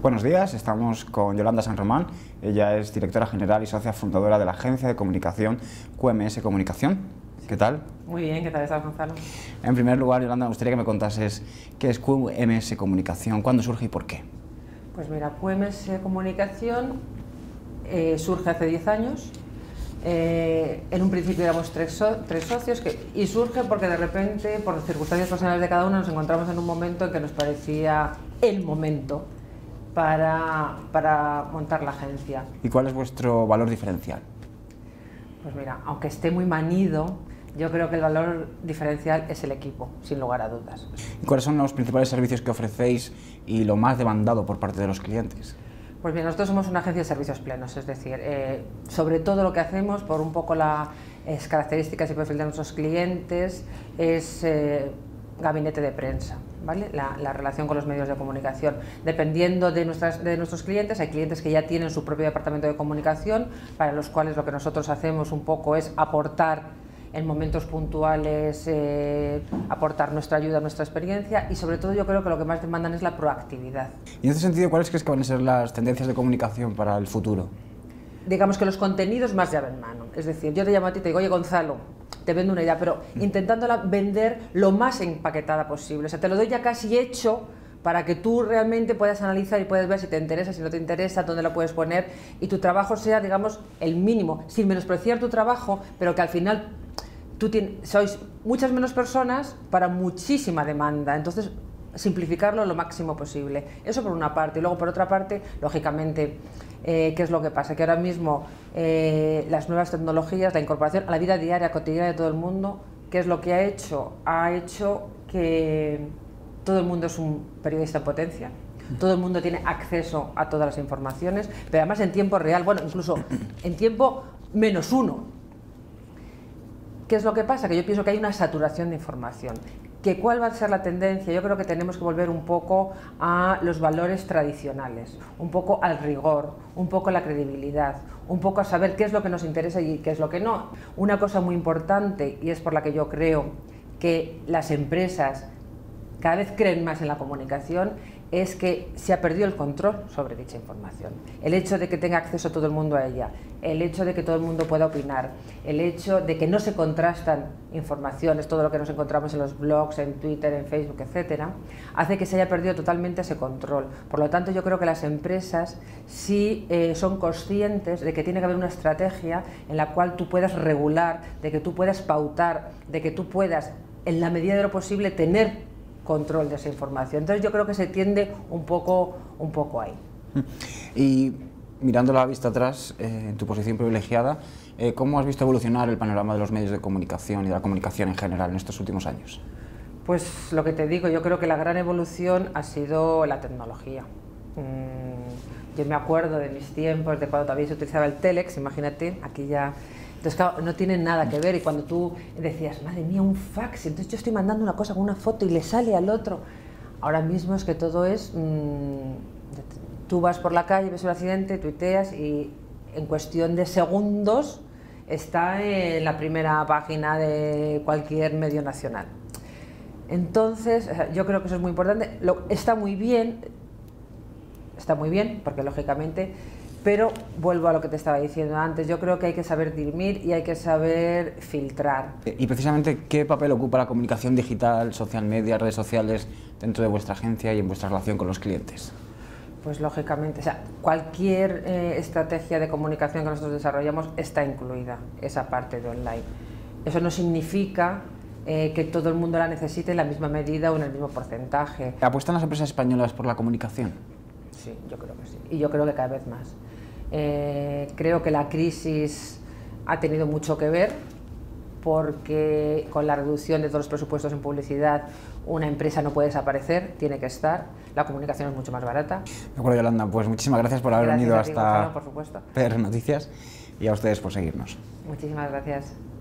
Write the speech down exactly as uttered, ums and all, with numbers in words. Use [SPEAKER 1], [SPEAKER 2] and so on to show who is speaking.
[SPEAKER 1] Buenos días, estamos con Yolanda San Román. Ella es directora general y socia fundadora de la agencia de comunicación Q M S Comunicación. ¿Qué tal?
[SPEAKER 2] Muy bien, ¿qué tal estás, Gonzalo?
[SPEAKER 1] En primer lugar, Yolanda, me gustaría que me contases qué es Q M S Comunicación, cuándo surge y por qué.
[SPEAKER 2] Pues mira, Q M S Comunicación eh, surge hace diez años. Eh, en un principio éramos tres, so tres socios que, y surge porque de repente, por circunstancias personales de cada uno, nos encontramos en un momento en que nos parecía el momento para, para montar la agencia.
[SPEAKER 1] ¿Y cuál es vuestro valor diferencial?
[SPEAKER 2] Pues mira, aunque esté muy manido, yo creo que el valor diferencial es el equipo, sin lugar a dudas.
[SPEAKER 1] ¿Y cuáles son los principales servicios que ofrecéis y lo más demandado por parte de los clientes?
[SPEAKER 2] Pues bien, nosotros somos una agencia de servicios plenos, es decir, eh, sobre todo lo que hacemos, por un poco las características y perfil de nuestros clientes, es eh, gabinete de prensa, ¿vale? La, la relación con los medios de comunicación. Dependiendo de, nuestras, de nuestros clientes, hay clientes que ya tienen su propio departamento de comunicación, para los cuales lo que nosotros hacemos un poco es aportar en momentos puntuales, eh, aportar nuestra ayuda, nuestra experiencia, y sobre todo yo creo que lo que más demandan es la proactividad.
[SPEAKER 1] Y en ese sentido, ¿cuáles crees que van a ser las tendencias de comunicación para el futuro?
[SPEAKER 2] Digamos que los contenidos más llave en mano, es decir, yo te llamo a ti y te digo, oye Gonzalo, te vendo una idea, pero intentándola vender lo más empaquetada posible, o sea, te lo doy ya casi hecho para que tú realmente puedas analizar y puedas ver si te interesa, si no te interesa, dónde lo puedes poner, y tu trabajo sea, digamos, el mínimo, sin menospreciar tu trabajo, pero que al final tú tienes, sois muchas menos personas para muchísima demanda, entonces simplificarlo lo máximo posible. Eso por una parte, y luego por otra parte, lógicamente, eh, ¿qué es lo que pasa? Que ahora mismo eh, las nuevas tecnologías, la incorporación a la vida diaria, cotidiana de todo el mundo, ¿qué es lo que ha hecho? Ha hecho que todo el mundo es un periodista en potencia, todo el mundo tiene acceso a todas las informaciones, pero además en tiempo real, bueno, incluso en tiempo menos uno. ¿Qué es lo que pasa? Que yo pienso que hay una saturación de información. ¿Que cuál va a ser la tendencia? Yo creo que tenemos que volver un poco a los valores tradicionales, un poco al rigor, un poco a la credibilidad, un poco a saber qué es lo que nos interesa y qué es lo que no. Una cosa muy importante, y es por la que yo creo que las empresas cada vez creen más en la comunicación, es que se ha perdido el control sobre dicha información. El hecho de que tenga acceso todo el mundo a ella, el hecho de que todo el mundo pueda opinar, el hecho de que no se contrastan informaciones, todo lo que nos encontramos en los blogs, en Twitter, en Facebook, etcétera, hace que se haya perdido totalmente ese control. Por lo tanto, yo creo que las empresas sí eh, son conscientes de que tiene que haber una estrategia en la cual tú puedas regular, de que tú puedas pautar, de que tú puedas, en la medida de lo posible, tener control de esa información. Entonces yo creo que se tiende un poco, un poco ahí.
[SPEAKER 1] Y mirando la vista atrás, eh, en tu posición privilegiada, eh, ¿cómo has visto evolucionar el panorama de los medios de comunicación y de la comunicación en general en estos últimos años?
[SPEAKER 2] Pues lo que te digo, yo creo que la gran evolución ha sido la tecnología. Mm, yo me acuerdo de mis tiempos, de cuando todavía se utilizaba el Telex, imagínate, aquí ya... Entonces, claro, no tienen nada que ver, y cuando tú decías, madre mía, un fax, entonces yo estoy mandando una cosa con una foto y le sale al otro. Ahora mismo es que todo es, mmm, tú vas por la calle, ves un accidente, tuiteas y en cuestión de segundos está en la primera página de cualquier medio nacional. Entonces, yo creo que eso es muy importante, Lo, está muy bien, está muy bien, porque lógicamente... Pero vuelvo a lo que te estaba diciendo antes, yo creo que hay que saber dirimir y hay que saber filtrar.
[SPEAKER 1] Y precisamente, ¿qué papel ocupa la comunicación digital, social media, redes sociales dentro de vuestra agencia y en vuestra relación con los clientes?
[SPEAKER 2] Pues lógicamente, o sea, cualquier eh, estrategia de comunicación que nosotros desarrollamos está incluida, esa parte de online. Eso no significa eh, que todo el mundo la necesite en la misma medida o en el mismo porcentaje.
[SPEAKER 1] ¿Apuestan las empresas españolas por la comunicación?
[SPEAKER 2] Sí, yo creo que sí, y yo creo que cada vez más. Eh, creo que la crisis ha tenido mucho que ver, porque con la reducción de todos los presupuestos en publicidad una empresa no puede desaparecer, tiene que estar, la comunicación es mucho más barata.
[SPEAKER 1] De acuerdo, Yolanda, pues muchísimas gracias por haber
[SPEAKER 2] Gracias
[SPEAKER 1] venido
[SPEAKER 2] a ti,
[SPEAKER 1] hasta
[SPEAKER 2] Gonzalo, por supuesto.
[SPEAKER 1] P R Noticias, y a ustedes por seguirnos.
[SPEAKER 2] Muchísimas gracias.